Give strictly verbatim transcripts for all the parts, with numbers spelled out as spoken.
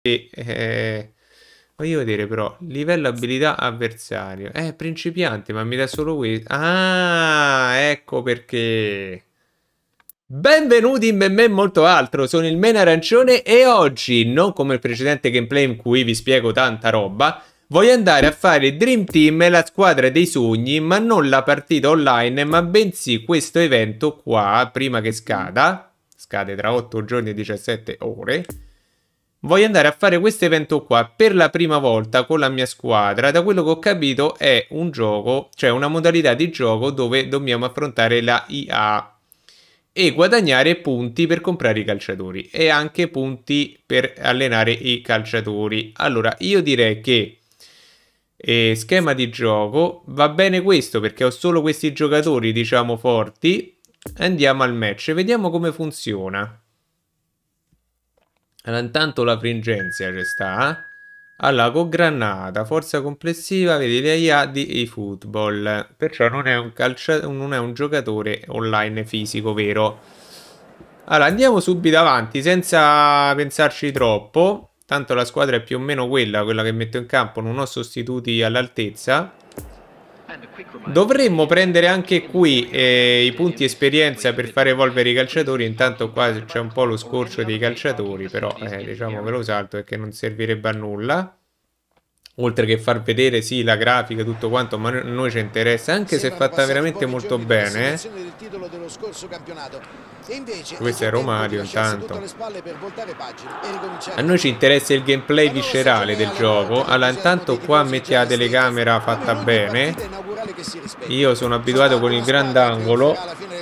Eh, voglio vedere però, livello abilità avversario. Eh, principiante, ma mi dà solo questo. Ah, ecco perché. Benvenuti in Ben Ben Molto Altro, sono il Mena Arancione e oggi, non come il precedente gameplay in cui vi spiego tanta roba, voglio andare a fare Dream Team, la squadra dei sogni, ma non la partita online, ma bensì questo evento qua, prima che scada, scade tra otto giorni e diciassette ore, voglio andare a fare questo evento qua per la prima volta con la mia squadra. Da quello che ho capito è un gioco, cioè una modalità di gioco dove dobbiamo affrontare la I A e guadagnare punti per comprare i calciatori e anche punti per allenare i calciatori. Allora, io direi che eh, schema di gioco va bene questo perché ho solo questi giocatori, diciamo, forti. Andiamo al match, vediamo come funziona. Allora, intanto la Fringenzia ci sta. Allora, con Granata, forza complessiva, vedi le I A di eFootball. Perciò non è un calcia... non è un giocatore online fisico vero. Allora, andiamo subito avanti senza pensarci troppo. Tanto la squadra è più o meno quella, quella che metto in campo. Non ho sostituti all'altezza. Dovremmo prendere anche qui eh, i punti esperienza per far evolvere i calciatori. Intanto qua c'è un po' lo scorcio dei calciatori, però eh, diciamo che lo salto perché non servirebbe a nulla. Oltre che far vedere sì la grafica tutto quanto, ma a noi ci interessa, anche se è fatta veramente molto bene. Eh. Questo è Romario intanto. A noi ci interessa il gameplay viscerale del gioco. Allora intanto qua metti la telecamera fatta bene. Io sono abituato con il grandangolo.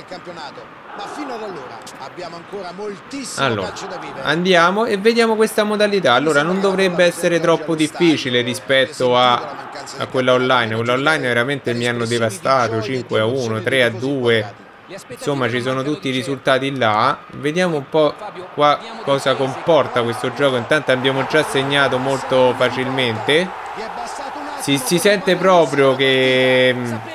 Allora, andiamo e vediamo questa modalità. Allora, non dovrebbe essere troppo difficile rispetto a, a quella online. Quella online veramente mi hanno devastato. Cinque a uno, tre a due. Insomma, ci sono tutti i risultati là. Vediamo un po' qua cosa comporta questo gioco. Intanto abbiamo già segnato molto facilmente. Si, si sente proprio che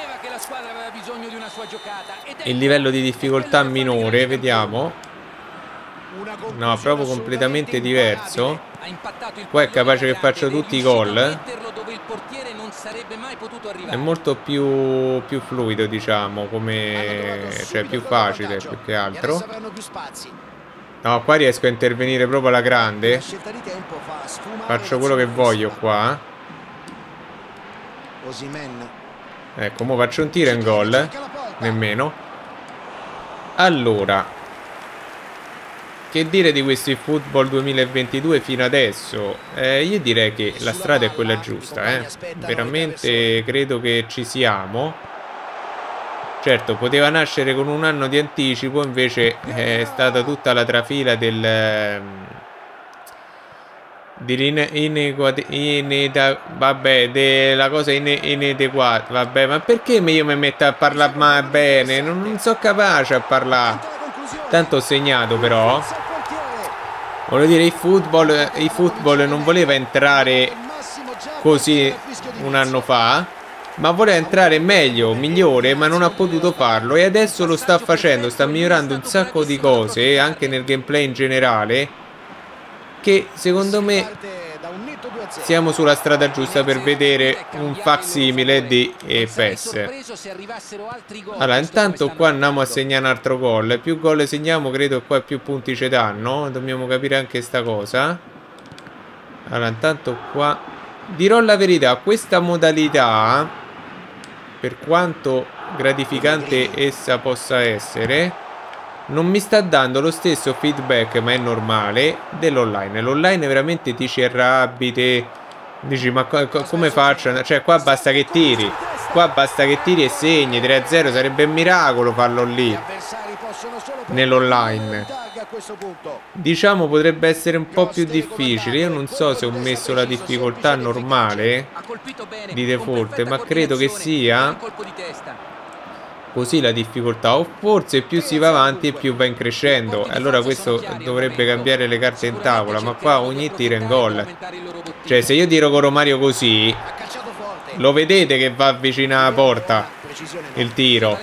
il livello di difficoltà minore, vediamo. No, proprio completamente diverso. Qua è capace che faccio tutti i gol. È molto più, più fluido, diciamo, come, cioè più facile più che altro. No, qua riesco a intervenire proprio alla grande. Faccio quello che voglio qua. Ecco, mo faccio un tiro in gol. Nemmeno. Allora, che dire di questo eFootball duemilaventidue fino adesso? Eh, io direi che la strada è quella giusta, eh. Veramente credo che ci siamo. Certo, poteva nascere con un anno di anticipo, invece è stata tutta la trafila del... Di vabbè, della cosa ine inadeguata. Vabbè, ma perché io mi metto a parlare mai bene? Non, non sono capace a parlare. Tanto ho segnato però. Voglio dire, il football, il football non voleva entrare così un anno fa, ma voleva entrare meglio, migliore, ma non ha potuto farlo. E adesso lo sta facendo, sta migliorando un sacco di cose, anche nel gameplay in generale, che secondo me siamo sulla strada giusta per vedere un facsimile di E P E S. Allora, intanto qua andiamo a segnare un altro gol. Più gol segniamo, credo che qua più punti ci danno. Dobbiamo capire anche sta cosa. Allora, intanto qua dirò la verità, questa modalità, per quanto gratificante essa possa essere, non mi sta dando lo stesso feedback, ma è normale, dell'online. L'online veramente ti ci arrabbi, te dici ma co co come faccio? Cioè qua basta che tiri, qua basta che tiri e segni. Tre a zero sarebbe un miracolo farlo lì nell'online. Diciamo potrebbe essere un po' più difficile. Io non so se ho messo la difficoltà normale di default, ma credo che sia così la difficoltà, o forse più si va avanti e più va in crescendo. Allora questo dovrebbe cambiare le carte in tavola, ma qua ogni tiro è in gol. Cioè se io tiro con Romario così, lo vedete che va vicino alla porta il tiro.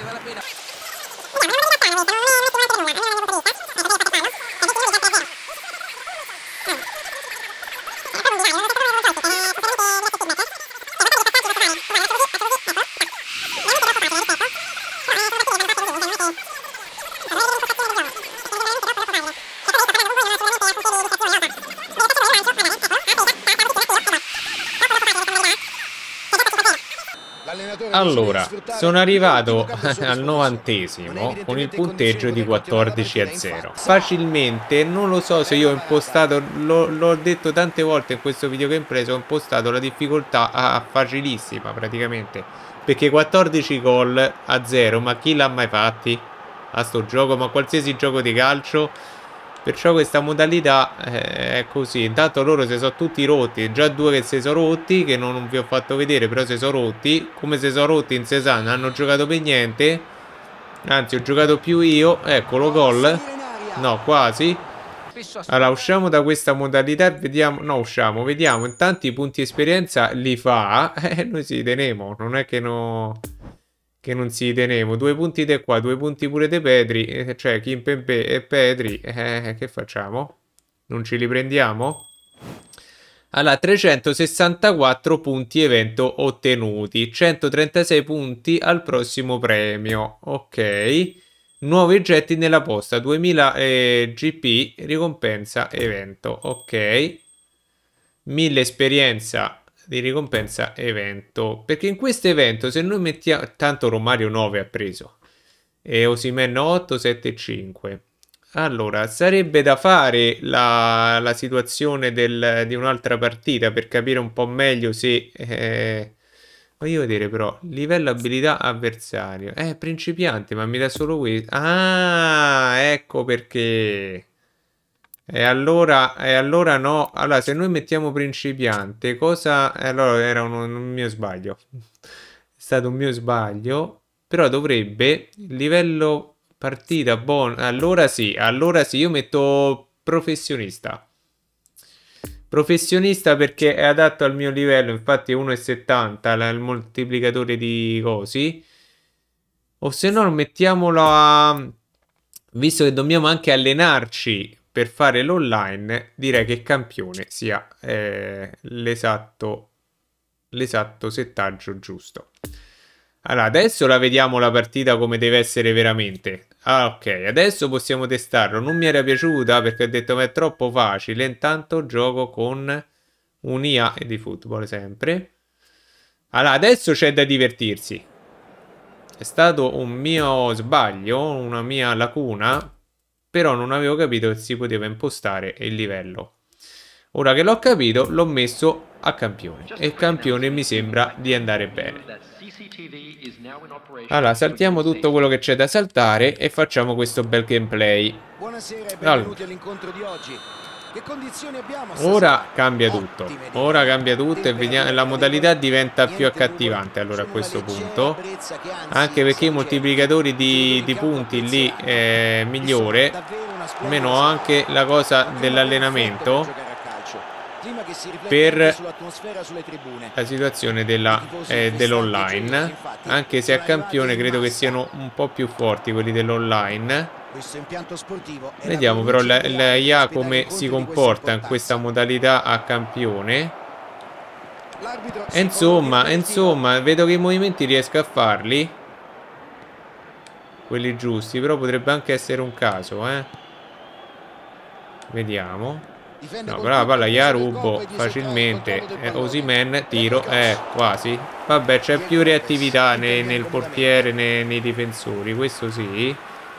Allora, sono arrivato al novantesimo con il punteggio di quattordici a zero. Facilmente, non lo so se io ho impostato, l'ho detto tante volte in questo video gameplay, ho impostato la difficoltà a facilissima praticamente. Perché quattordici gol a zero, ma chi l'ha mai fatti a sto gioco? Ma qualsiasi gioco di calcio. Perciò questa modalità è così. Intanto loro si sono tutti rotti. Già due che si sono rotti, che non vi ho fatto vedere, però si sono rotti. Come si sono rotti in Sesan, hanno giocato per niente. Anzi, ho giocato più io. Eccolo, gol. No, quasi. Allora, usciamo da questa modalità e vediamo. No, usciamo, vediamo. Intanto i punti esperienza li fa. E eh, noi si teniamo. Non è che no... che non si tenemo. Due punti di qua, due punti pure di Petri, eh, cioè Kimpembe e Petri, eh, che facciamo? Non ce li prendiamo? Allora, trecentosessantaquattro punti evento ottenuti, centotrentasei punti al prossimo premio, ok. Nuovi oggetti nella posta, duemila eh, G P, ricompensa evento, ok. mille esperienza di ricompensa evento, perché in questo evento se noi mettiamo, tanto Romario nove ha preso e Osimhen otto, sette, cinque, allora sarebbe da fare la, la situazione del, di un'altra partita per capire un po' meglio se eh, voglio vedere però livello abilità avversario, eh principiante, ma mi dà solo questo. Ah, ecco perché. E allora, e allora no. Allora, se noi mettiamo principiante, cosa... Allora, era un, un mio sbaglio. È stato un mio sbaglio. Però dovrebbe... Livello partita, buono. Allora sì, allora sì, io metto professionista. Professionista perché è adatto al mio livello. Infatti è uno virgola settanta, il moltiplicatore di cosi. O se no, mettiamolo a... Visto che dobbiamo anche allenarci per fare l'online, direi che campione sia eh, l'esatto l'esatto settaggio giusto. Allora, adesso la vediamo la partita come deve essere veramente. Ah, ok, adesso possiamo testarlo. Non mi era piaciuta perché ho detto ma è troppo facile. Intanto gioco con un I A di football sempre. Allora, adesso c'è da divertirsi. È stato un mio sbaglio, una mia lacuna, però non avevo capito che si poteva impostare il livello. Ora che l'ho capito, l'ho messo a campione. E il campione mi sembra di andare bene. Allora, saltiamo tutto quello che c'è da saltare e facciamo questo bel gameplay. Buonasera e benvenuti all'incontro di oggi. Che condizioni abbiamo stasera? Ora cambia tutto. Ora cambia tutto e vediamo, la modalità diventa più accattivante allora a questo punto. Anche perché i moltiplicatori di, di punti lì è migliore. Almeno anche la cosa dell'allenamento per la situazione della, eh, dell'online. Anche se a campione credo che siano un po' più forti quelli dell'online. Vediamo però l'I A come si comporta in questa modalità a campione. E insomma, insomma, vedo che i movimenti riesco a farli, quelli giusti, però potrebbe anche essere un caso, eh. Vediamo. No, però la palla gliela rubo facilmente. eh, Osimhen, tiro, eh, quasi. Vabbè, c'è più reattività ne, nel portiere, ne, nei difensori, questo sì.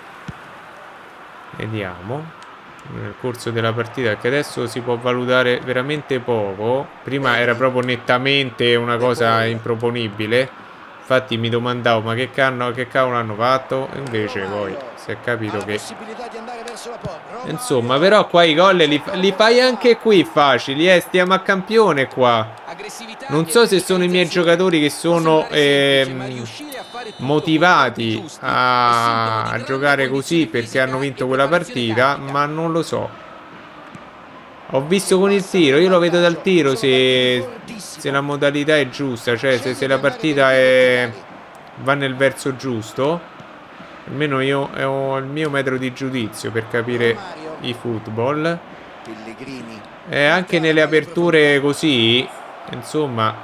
Vediamo nel corso della partita, che adesso si può valutare veramente poco. Prima era proprio nettamente una cosa improponibile. Infatti mi domandavo ma che cavolo, che cavolo hanno fatto. E invece poi si è capito che insomma, però qua i gol li, li fai anche qui facili, eh. Stiamo a campione qua. Non so se sono i miei giocatori che sono ehm, motivati a, a giocare così perché hanno vinto quella partita, ma non lo so. Ho visto con il tiro, io lo vedo dal tiro se, se la modalità è giusta, cioè se, se la partita è, va nel verso giusto. Almeno io ho il mio metro di giudizio per capire i football. E anche nelle aperture così, insomma,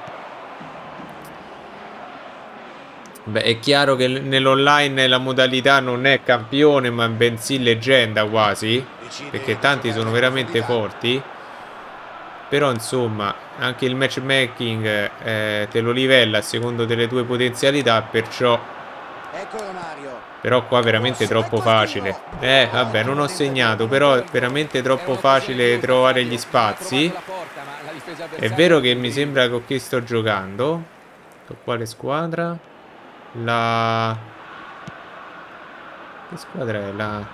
beh, è chiaro che nell'online la modalità non è campione, ma bensì leggenda quasi, perché tanti sono veramente forti. Però insomma anche il matchmaking eh, te lo livella a secondo delle tue potenzialità, perciò però qua veramente troppo facile. Eh vabbè, non ho segnato, però è veramente troppo facile trovare gli spazi. È vero che mi sembra con chi sto giocando. Con quale squadra? La... Che squadra è? La...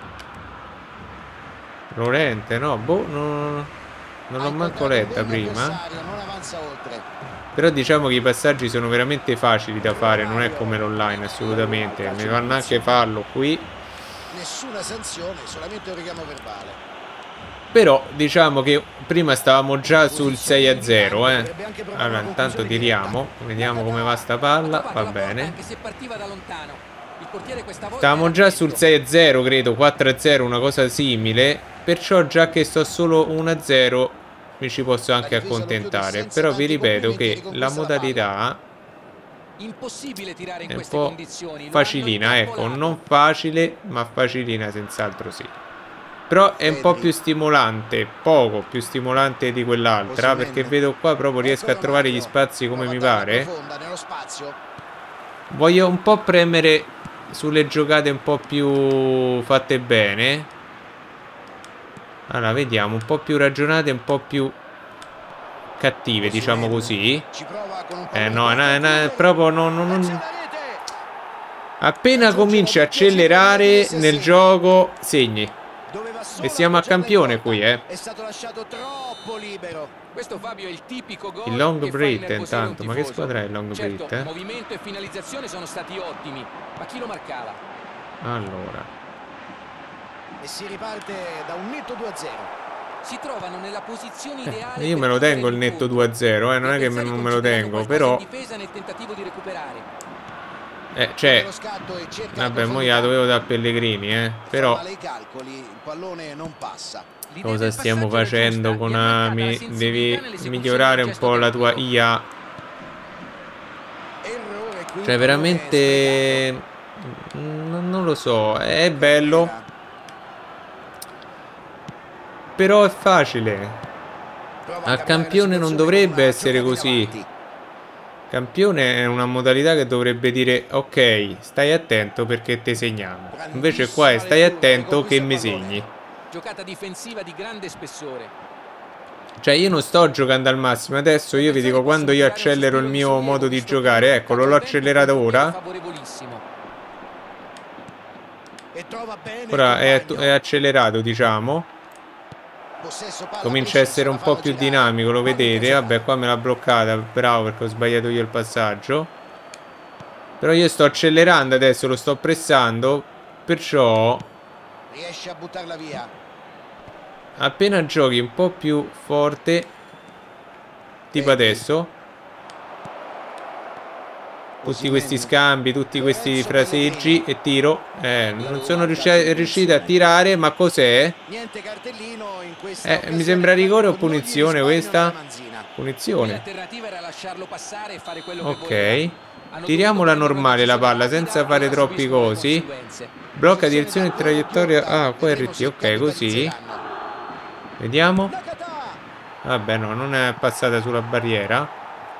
Lorente, no? Boh, non, non l'ho manco letta prima. Però diciamo che i passaggi sono veramente facili da fare, non è come l'online assolutamente. Mi fanno anche fallo qui. Nessuna sanzione, solamente un richiamo verbale. Però diciamo che prima stavamo già sul sei a zero, eh. Allora intanto tiriamo, vediamo come va sta palla, va bene. Stavamo già sul sei a zero, credo, quattro a zero, una cosa simile. Perciò già che sto solo uno a zero mi ci posso anche accontentare. Però vi ripeto che la modalità è un po' facilina, ecco, non facile ma facilina senz'altro sì. Però è un po' più stimolante, poco più stimolante di quell'altra, perché vedo qua proprio riesco a trovare gli spazi come mi pare. Voglio un po' premere sulle giocate un po' più fatte bene. Allora, vediamo, un po' più ragionate, un po' più cattive, diciamo così. Eh no, no, no proprio non, non, non... Appena cominci a accelerare nel gioco, segni. E siamo a campione qui, eh. È stato lasciato troppo libero. Questo Fabio è il tipico gol. Il long Brit intanto, ma che squadra è il long Brit? Eh? Movimento e finalizzazione sono stati ottimi, ma chi lo marcava? Allora. E si riparte da un netto due a zero. Si trovano nella posizione ideale. Eh, io me lo tengo il netto due a zero, eh, non è che non me lo tengo, però Eh, cioè, vabbè, mo gliela dovevo da Pellegrini, eh. Però cosa stiamo facendo, Konami? Devi migliorare un po' la tua I A. Cioè, veramente non lo so, è bello, però è facile. A campione non dovrebbe essere così. Campione è una modalità che dovrebbe dire ok, stai attento perché te segniamo. Invece qua è stai attento che mi segni. Giocata difensiva di grande spessore. Cioè io non sto giocando al massimo. Adesso io vi dico quando io accelero il mio modo di giocare. Eccolo, l'ho accelerato ora. Ora è, è accelerato, diciamo. Comincia a essere un po' più dinamico, lo vedete? Vabbè, qua me l'ha bloccata, bravo, perché ho sbagliato io il passaggio. Però io sto accelerando adesso, lo sto pressando, perciò riesce a buttarla via. Appena giochi un po' più forte, tipo adesso, tutti questi scambi, tutti questi fraseggi e tiro. Eh, non sono riuscito a tirare, ma cos'è? Eh, mi sembra rigore o punizione questa? Punizione. Ok. Tiriamola normale la palla, senza fare troppi cosi. Blocca direzione e traiettoria. Ah, qua è R T, ok, così. Vediamo. Vabbè, no, non è passata sulla barriera.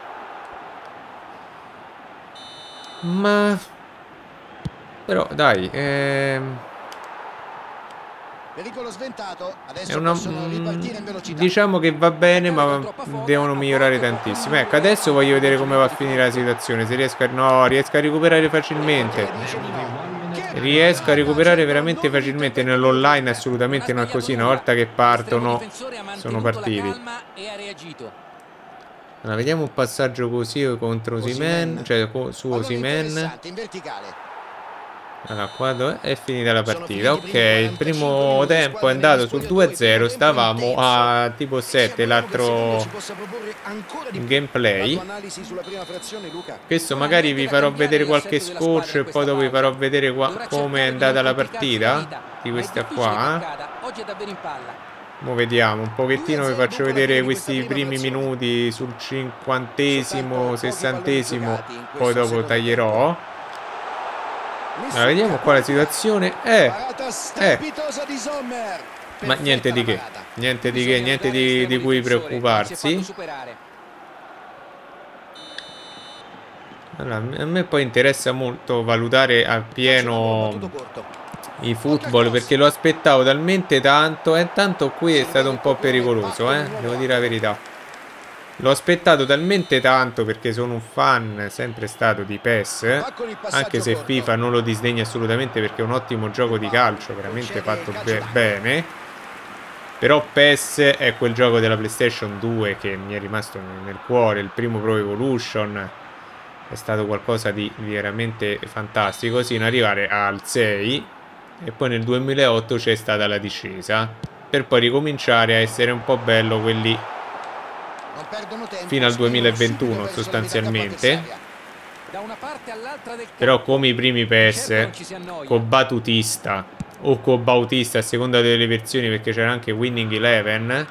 Ma però dai, ehm... è una... diciamo che va bene, ma devono migliorare tantissimo. Ecco, adesso voglio vedere come va a finire la situazione. Se riesco a... no, riesco a recuperare facilmente. Riesco a recuperare veramente facilmente. Nell'online assolutamente non è così. Una volta che partono sono partiti. Allora, vediamo un passaggio così contro Osimhen, cioè su Osimhen. Allora, qua è finita la partita. Ok, il primo tempo è andato sul due a zero. Stavamo a tipo sette l'altro gameplay. Questo magari vi farò vedere qualche scorcio e poi dopo vi farò vedere come è andata la partita di questa qua. Mo vediamo un pochettino, vi faccio vedere questi primi minuti sul cinquantesimo, sessantesimo, poi dopo taglierò. Allora, vediamo qua la situazione. Eh, eh. Ma niente di che. Niente di che, niente di, di cui preoccuparsi. Allora, a me poi interessa molto valutare appieno i football, perché lo aspettavo talmente tanto. E tanto qui è stato un po' pericoloso, eh? Devo dire la verità. L'ho aspettato talmente tanto perché sono un fan sempre stato di P E S, anche se FIFA non lo disdegna assolutamente perché è un ottimo gioco di calcio, veramente fatto be bene. Però P E S è quel gioco della PlayStation due che mi è rimasto nel cuore. Il primo Pro Evolution è stato qualcosa di veramente fantastico, sino ad arrivare al sei, e poi nel duemilaotto c'è stata la discesa, per poi ricominciare a essere un po' bello quelli fino al duemilaventuno sostanzialmente. Però come i primi P E S, con Batutista o con Bautista a seconda delle versioni, perché c'era anche Winning Eleven,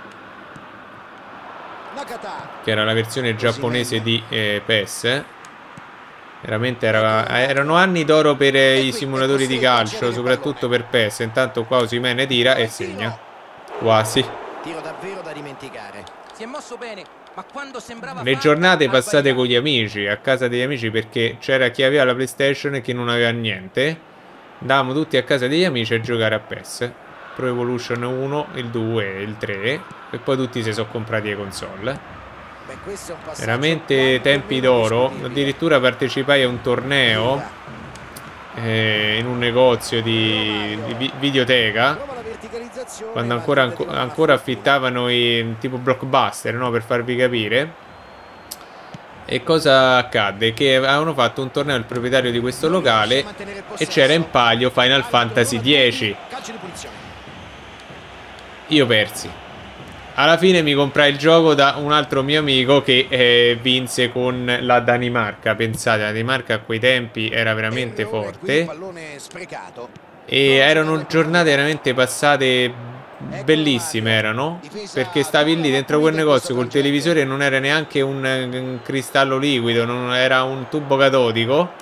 che era la versione giapponese di eh, P E S. Veramente era, erano anni d'oro per i simulatori di calcio, soprattutto per P E S. Intanto qua Osimhen tira e segna. Quasi. Tiro davvero da dimenticare. Si è mosso bene, ma quando sembrava le giornate passate con gli amici, a casa degli amici, perché c'era chi aveva la PlayStation e chi non aveva niente. Andavamo tutti a casa degli amici a giocare a P E S. Pro Evolution uno, il due, il tre, e poi tutti si sono comprati le console. Veramente tempi d'oro. Addirittura partecipai a un torneo eh, in un negozio di, di videoteca, quando ancora, ancora affittavano i tipo Blockbuster, no? Per farvi capire. E cosa accadde? Che avevano fatto un torneo il proprietario di questo locale e c'era in palio Final Fantasy dieci. Io persi. Alla fine mi comprai il gioco da un altro mio amico che eh, vinse con la Danimarca. Pensate, la Danimarca a quei tempi era veramente forte. E erano giornate veramente passate bellissime, erano. Perché stavi lì dentro quel negozio col televisore e non era neanche un, un cristallo liquido, non era un tubo catodico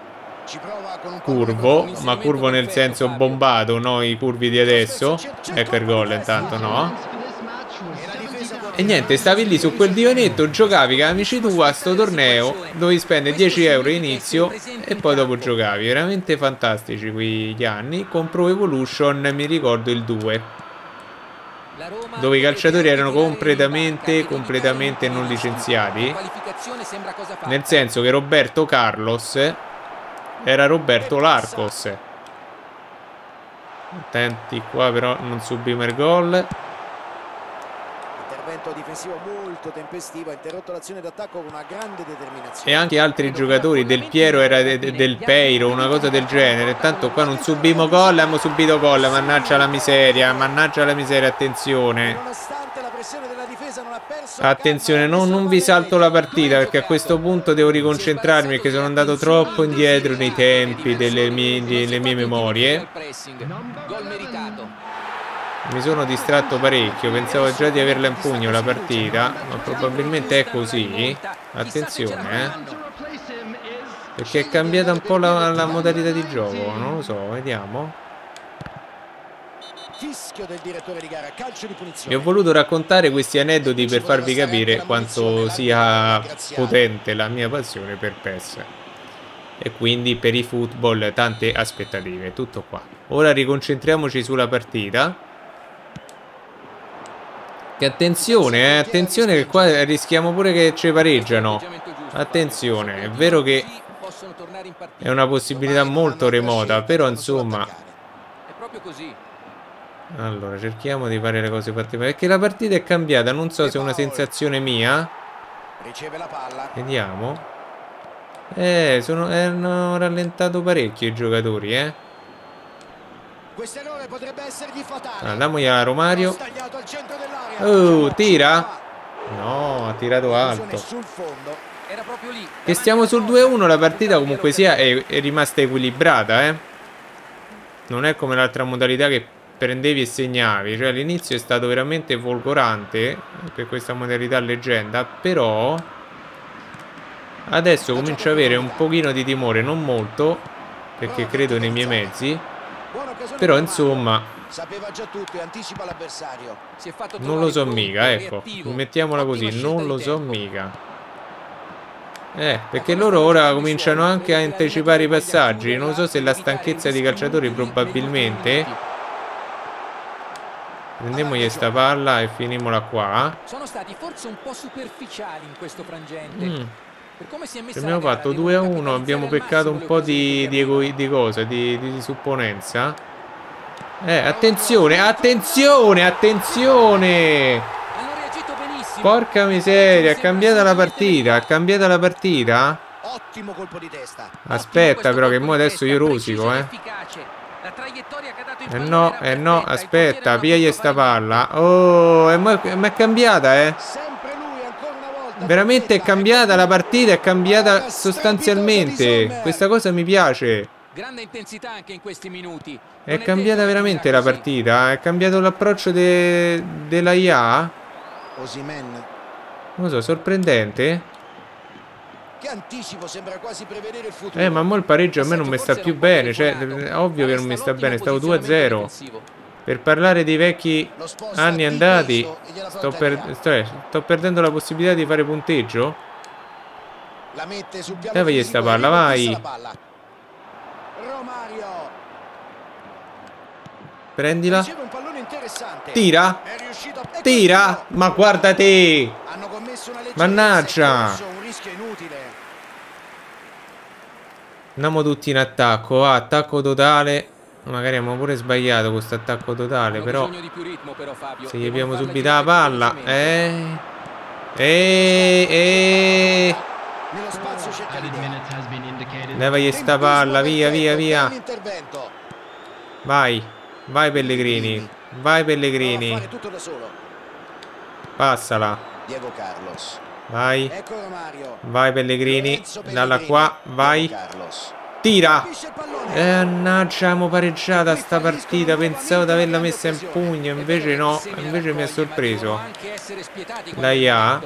curvo, ma curvo nel senso bombato, no? I curvi di adesso. Ecco il gol intanto, no? E niente, stavi lì su quel divanetto, giocavi con amici tua a sto torneo, dovevi spendere dieci euro inizio e poi dopo giocavi. Veramente fantastici quegli anni. Con Pro Evolution mi ricordo il due, dove i calciatori erano completamente, completamente non licenziati. Nel senso che Roberto Carlos era Roberto Larcos. Attenti qua però non subimo il gol. Difensivo molto tempestivo, ha interrotto l'azione d'attacco con una grande determinazione. E anche altri giocatori, Del Piero era de de del Peiro, una cosa del genere. Tanto qua non subimo gol, abbiamo subito gol, mannaggia la miseria, mannaggia la miseria, attenzione. Attenzione, no, non vi salto la partita perché a questo punto devo riconcentrarmi perché sono andato troppo indietro nei tempi delle mie, delle mie memorie. Mi sono distratto parecchio, pensavo già di averla in pugno la partita, ma probabilmente è così. Attenzione, eh. Perché è cambiata un po' la, la modalità di gioco, non lo so, vediamo. Vi ho voluto raccontare questi aneddoti per farvi capire quanto sia potente la mia passione per P E S. E quindi per i football tante aspettative, tutto qua. Ora riconcentriamoci sulla partita. Che attenzione, eh, attenzione che qua rischiamo pure che ci pareggiano. Attenzione, è vero che è una possibilità molto remota, però insomma. Allora, cerchiamo di fare le cose fatte bene, perché la partita è cambiata, non so se è una sensazione mia. Vediamo. Eh, sono, hanno rallentato parecchio i giocatori, eh. Quest'errore potrebbe essergli fatale. Andiamogli a Romario. Oh, tira? No, ha tirato alto. Che stiamo sul due a uno, la partita comunque sia è, è rimasta equilibrata, eh. Non è come l'altra modalità che prendevi e segnavi. Cioè all'inizio è stato veramente folgorante per questa modalità leggenda, però adesso comincio ad avere un pochino di timore, non molto, perché credo nei miei mezzi. Però insomma Sapeva già tutto e anticipa l'avversario. Non lo so mica, ecco. Mettiamola così, non lo so mica. Eh, perché loro ora cominciano anche a anticipare i passaggi. Non so se la stanchezza dei calciatori, probabilmente. Prendiamogli sta palla e finimola qua. Sono stati forse un po' superficiali in questo frangente. Mm. Per come si è messa Abbiamo la gara, fatto due a devono uno, abbiamo peccato un po' di, di, ego, di cosa, di, di supponenza. Eh, attenzione, attenzione, attenzione! Hanno reagito benissimo. Porca miseria, è cambiata la partita, è cambiata la partita? Ottimo colpo di testa. Aspetta però che mo adesso io rosico, eh. La traiettoria che ha dato il Eh pallone no, era eh no, perfetta, il aspetta, portiere non piegli ha sta potuto fare niente. palla. Oh, ma è cambiata, eh. Sempre lui ancora una volta. Veramente è cambiata la partita, è cambiata sostanzialmente. Questa cosa mi piace. Grande intensità anche in questi minuti. È cambiata veramente la partita. È cambiato l'approccio de della I A. Osimhen. Non lo so, sorprendente. Che anticipo, sembra quasi prevedere il futuro. Eh, ma mo il pareggio a me non mi sta più bene. Cioè, è ovvio che non mi sta bene. Stavo due a zero. Per parlare dei vecchi anni andati, sto, per sto, sto perdendo la possibilità di fare punteggio. La mette sul piano Davagli sta palla, vai. Romario. Prendila. Riceve un pallone interessante. Tira. È riuscito a... Tira. Ma guarda te. Hanno commesso una Mannaggia. un rischio inutile. Andiamo tutti in attacco. Ah, attacco totale. Magari abbiamo pure sbagliato questo attacco totale, però se gli abbiamo subito la palla. Eh. Eh. Eh. Nello spazio cerca l'idea. Levagli sta palla, via, via, via. Vai. Vai Pellegrini. Vai Pellegrini. Tutto da solo. Passala. Diego Carlos. Vai. Ecco Romario. Vai Pellegrini. Dalla qua. Vai. Tira. Eh, mannaggia, abbiamo pareggiata sta partita. Pensavo di averla messa in pugno, invece no. Invece mi ha sorpreso la I A.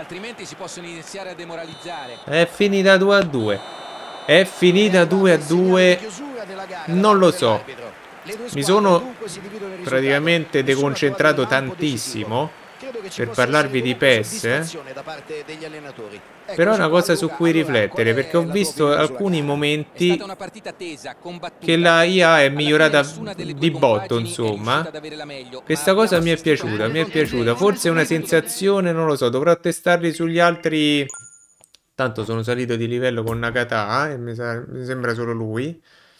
È finita due a due. È finita due a due. Non lo so. Mi sono praticamente deconcentrato tantissimo per parlarvi di P E S, eh? Però è una cosa su cui riflettere, perché ho visto alcuni momenti che la I A è migliorata di botto, insomma. Questa cosa mi è piaciuta, mi è piaciuta. Forse è una sensazione, non lo so, dovrò testarli sugli altri. Tanto sono salito di livello con Nakata, e mi, sa... mi sembra solo lui.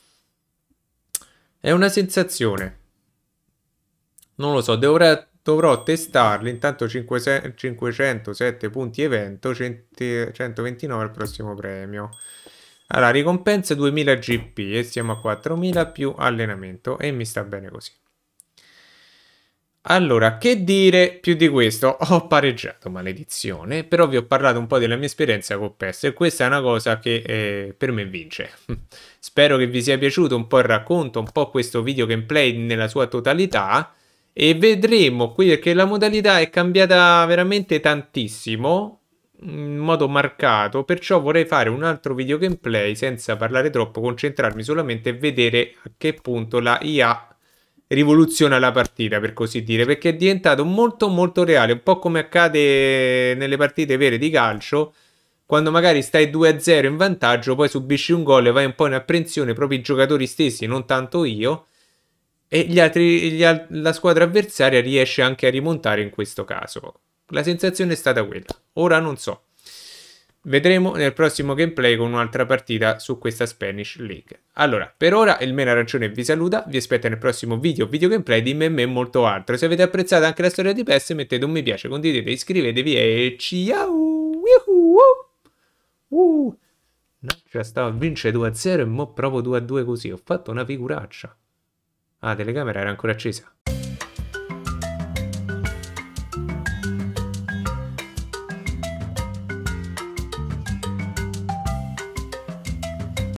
È una sensazione. Non lo so, dovrò... Dovrò testarli, intanto cinquecentosette punti evento, centoventinove al prossimo premio. Allora, ricompensa duemila G P e siamo a quattromila più allenamento e mi sta bene così. Allora, che dire più di questo? Ho pareggiato, maledizione, però vi ho parlato un po' della mia esperienza con P E S e questa è una cosa che eh, per me vince. Spero che vi sia piaciuto un po' il racconto, un po' questo video gameplay nella sua totalità. E vedremo qui perché la modalità è cambiata veramente tantissimo, in modo marcato, perciò vorrei fare un altro video gameplay senza parlare troppo, concentrarmi solamente e vedere a che punto la I A rivoluziona la partita, per così dire, perché è diventato molto molto reale, un po' come accade nelle partite vere di calcio, quando magari stai due a zero in vantaggio, poi subisci un gol e vai un po' in apprensione, proprio i giocatori stessi, non tanto io. E gli altri, gli al la squadra avversaria riesce anche a rimontare in questo caso. La sensazione è stata quella. Ora non so. Vedremo nel prossimo gameplay con un'altra partita su questa Spanish League. Allora, per ora il Meno Arancione vi saluta. Vi aspetto nel prossimo video, video gameplay di me e molto altro. Se avete apprezzato anche la storia di P E S, mettete un mi piace, condividete, iscrivetevi e ciao! Uh! No, cioè stavo a vincere due a zero e mo provo due a due così. Ho fatto una figuraccia. Ah, la telecamera era ancora accesa.